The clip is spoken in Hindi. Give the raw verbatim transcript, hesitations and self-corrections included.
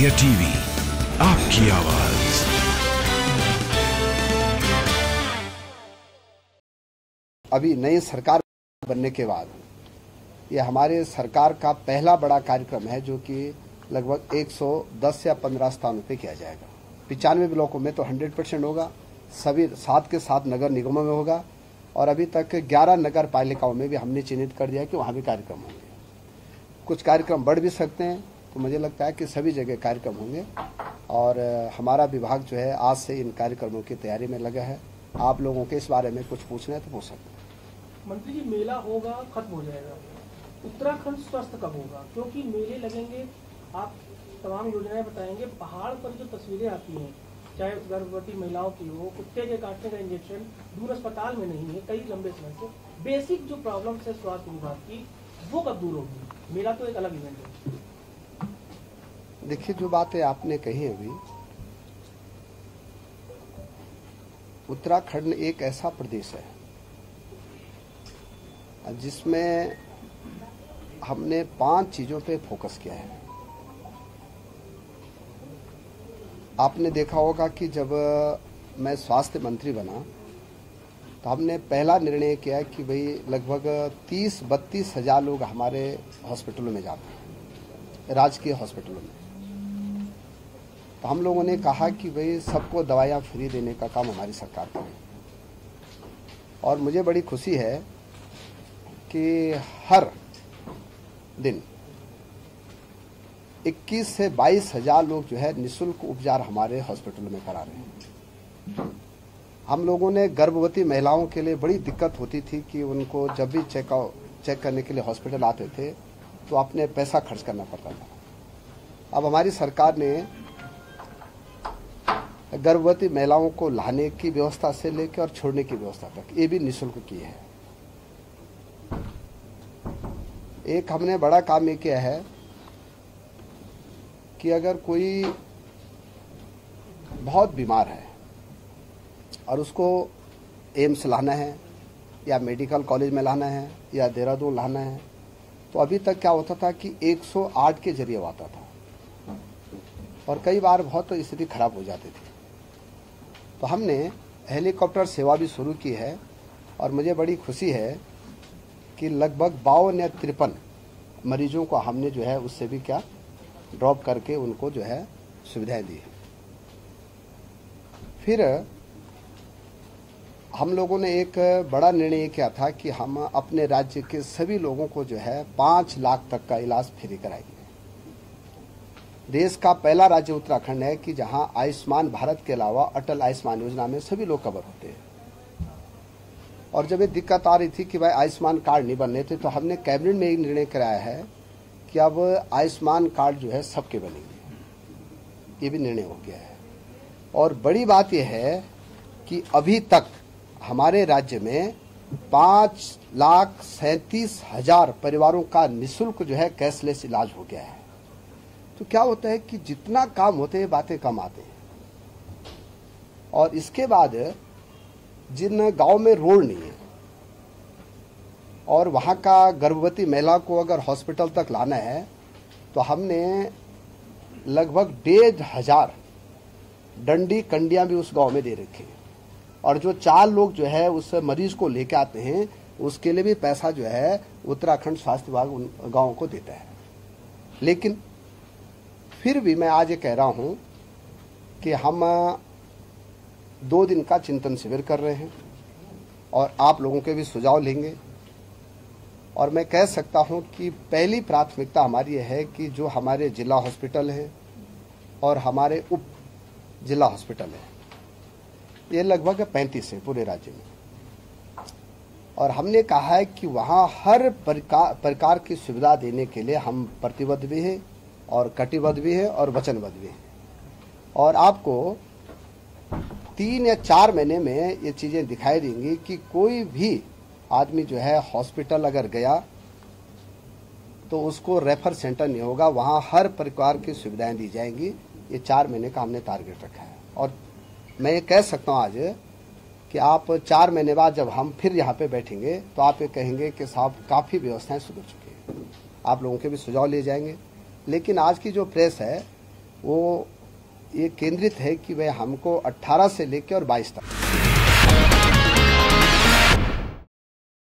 इंडिया टीवी, आपकी आवाज। अभी नई सरकार बनने के बाद ये हमारे सरकार का पहला बड़ा कार्यक्रम है जो कि लगभग एक सौ दस या पंद्रह स्थानों पे किया जाएगा। पिचानवे ब्लॉकों में तो सौ परसेंट होगा, सभी सात के सात नगर निगमों में होगा और अभी तक ग्यारह नगर पालिकाओं में भी हमने चिन्हित कर दिया कि वहाँ भी कार्यक्रम होंगे। कुछ कार्यक्रम बढ़ भी सकते हैं, तो मुझे लगता है कि सभी जगह कार्यक्रम होंगे और हमारा विभाग जो है आज से इन कार्यक्रमों की तैयारी में लगा है। आप लोगों के इस बारे में कुछ पूछना है तो पूछ सकते हैं। मंत्री जी, मेला होगा, खत्म हो जाएगा, उत्तराखंड स्वस्थ कब होगा? क्योंकि मेले लगेंगे, आप तमाम योजनाएं बताएंगे, पहाड़ पर जो तस्वीरें आती हैं, चाहे गर्भवती महिलाओं की हो, कुत्ते के काटने का इंजेक्शन दूर अस्पताल में नहीं है कई लंबे समय से, बेसिक जो प्रॉब्लम है स्वास्थ्य विभाग की, वो कब दूर होगी? मेला तो एक अलग इवेंट है। देखिए, जो बातें आपने कही अभी, उत्तराखंड एक ऐसा प्रदेश है जिसमें हमने पांच चीजों पे फोकस किया है। आपने देखा होगा कि जब मैं स्वास्थ्य मंत्री बना तो हमने पहला निर्णय किया कि भाई लगभग तीस बत्तीस हजार लोग हमारे हॉस्पिटलों में जाते हैं, राजकीय हॉस्पिटलों में। तो हम लोगों ने कहा कि भाई सबको दवाइयाँ फ्री देने का काम हमारी सरकार करे और मुझे बड़ी खुशी है कि हर दिन इक्कीस से बाईस हजार लोग जो है निःशुल्क उपचार हमारे हॉस्पिटलों में करा रहे हैं। हम लोगों ने गर्भवती महिलाओं के लिए बड़ी दिक्कत होती थी कि उनको जब भी चेक चेक करने के लिए हॉस्पिटल आते थे तो अपने पैसा खर्च करना पड़ता था। अब हमारी सरकार ने गर्भवती महिलाओं को लाने की व्यवस्था से लेकर और छोड़ने की व्यवस्था तक ये भी निःशुल्क की है। एक हमने बड़ा काम ये किया है कि अगर कोई बहुत बीमार है और उसको एम्स लाना है या मेडिकल कॉलेज में लाना है या देहरादून लाना है, तो अभी तक क्या होता था कि एक सौ आठ के जरिए आता था और कई बार बहुत स्थिति खराब हो जाती थी। तो हमने हेलीकॉप्टर सेवा भी शुरू की है और मुझे बड़ी खुशी है कि लगभग बावन या तिरपन मरीजों को हमने जो है उससे भी क्या ड्रॉप करके उनको जो है सुविधाएं दी है। फिर हम लोगों ने एक बड़ा निर्णय किया था कि हम अपने राज्य के सभी लोगों को जो है पांच लाख तक का इलाज फ्री कराएंगे। देश का पहला राज्य उत्तराखंड है कि जहां आयुष्मान भारत के अलावा अटल आयुष्मान योजना में सभी लोग कवर होते हैं। और जब ये दिक्कत आ रही थी कि भाई आयुष्मान कार्ड नहीं बन रहे थे, तो हमने कैबिनेट में एक निर्णय कराया है कि अब आयुष्मान कार्ड जो है सबके बनेंगे। ये भी निर्णय हो गया है। और बड़ी बात यह है कि अभी तक हमारे राज्य में पांच लाख सैंतीस हजार परिवारों का निःशुल्क जो है कैशलेस इलाज हो गया है। तो क्या होता है कि जितना काम होते हैं बातें कम आते हैं। और इसके बाद जिन गांव में रोड नहीं है और वहां का गर्भवती महिला को अगर हॉस्पिटल तक लाना है, तो हमने लगभग डेढ़ हजार डंडी कंडियां भी उस गांव में दे रखी है। और जो चार लोग जो है उस मरीज को लेके आते हैं उसके लिए भी पैसा जो है उत्तराखंड स्वास्थ्य विभाग उन गांवों को देता है। लेकिन फिर भी मैं आज ये कह रहा हूं कि हम दो दिन का चिंतन शिविर कर रहे हैं और आप लोगों के भी सुझाव लेंगे। और मैं कह सकता हूं कि पहली प्राथमिकता हमारी है कि जो हमारे जिला हॉस्पिटल हैं और हमारे उप जिला हॉस्पिटल हैं, ये लगभग पैंतीस है पूरे राज्य में। और हमने कहा है कि वहां हर प्रकार प्रकार की सुविधा देने के लिए हम प्रतिबद्ध भी हैं और कटिबद्ध भी है और वचनबद्ध भी है। और आपको तीन या चार महीने में ये चीजें दिखाई देंगी कि कोई भी आदमी जो है हॉस्पिटल अगर गया तो उसको रेफर सेंटर नहीं होगा, वहां हर प्रकार की सुविधाएं दी जाएंगी। ये चार महीने का हमने टारगेट रखा है। और मैं ये कह सकता हूं आज कि आप चार महीने बाद जब हम फिर यहाँ पे बैठेंगे तो आप ये कहेंगे कि साहब काफी व्यवस्थाएं सुधर चुकी हैं। आप लोगों के भी सुझाव लिए जाएंगे। लेकिन आज की जो प्रेस है वो ये केंद्रित है कि वह हमको अठारह से लेकर और बाईस तक